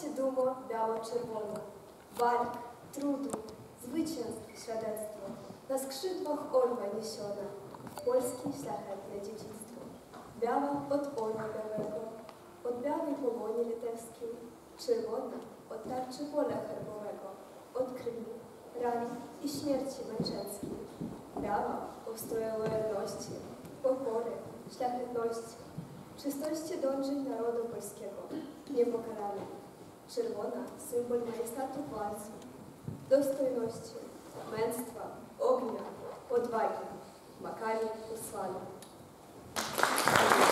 się dumo biało-czerwono, walk, trudu, zwycięstw świadectwo, na skrzydłach orła niesiona, polskie szlachetne dziedzictwo. Biała od orła białego, od białej pogoni litewskiej, czerwona od tarczy pola herbowego, od krwi, ran i śmierci męczeńskiej. Biała ustroju lojalności, pokory, szlachetności, czystości dążeń narodu polskiego, niepokarany. Czerwona symbol majestatu władzy, dostojności, męstwa, ognia, odwagi, makali usłania.